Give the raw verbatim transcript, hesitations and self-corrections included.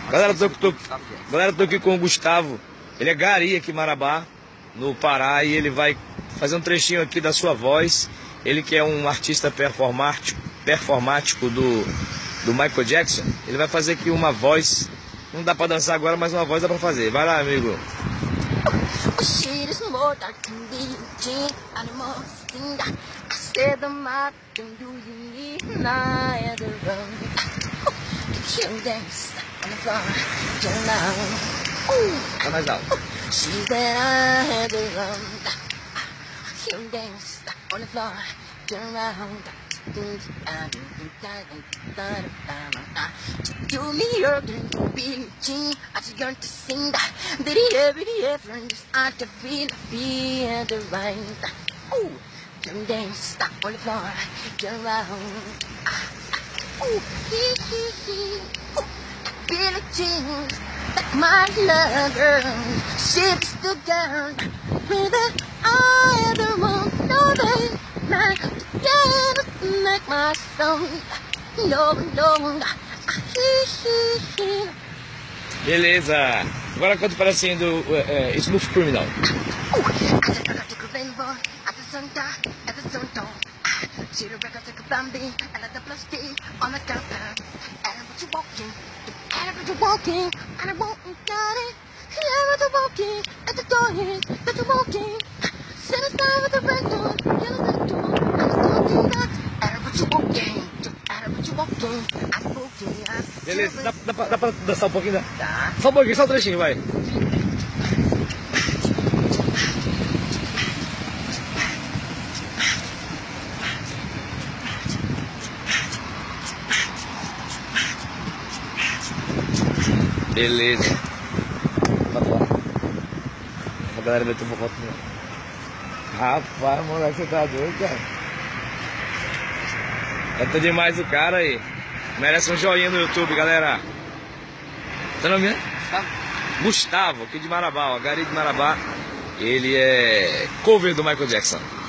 Galera, tô, tô, galera, tô aqui com o Gustavo. Ele é gari aqui em Marabá, no Pará, e ele vai fazer um trechinho aqui da sua voz. Ele que é um artista performático, performático do, do Michael Jackson. Ele vai fazer aqui uma voz. Não dá pra dançar agora, mas uma voz dá pra fazer. Vai lá, amigo. Tá mais alto. She said I had to run. You dance on the floor, turn around. Do me your Billie Jean, I just learned to sing that. Did he ever, did he ever understand to feel, be at the right? Oh, you dance on the floor, turn around. Oh, he, he, he. Oh, Billie Jean. My lover, she's the girl with the eye of the moon. No, they like to make my song. No, no, beleza. Agora canta o pedacinho do uh, uh, Smooth Criminal. You're walking, and I won't got it. Here you're walking, at the door here, but you're walking. Sit aside with the red door, yellow red door. I just don't do that. And but you're walking, and but you're walking, I'm walking. Beleza, dá, dá, pra, dá pra dançar um pouquinho? Dá? Tá. Só um pouquinho, só um trechinho, vai. Beleza. A galera meteu uma foto minha. Rapaz, moleque, você tá doido, cara? Canta demais o cara aí. Merece um joinha no YouTube, galera. Tá nome mesmo? Gustavo. Gustavo, aqui de Marabá, ó. Gari de Marabá. Ele é cover do Michael Jackson.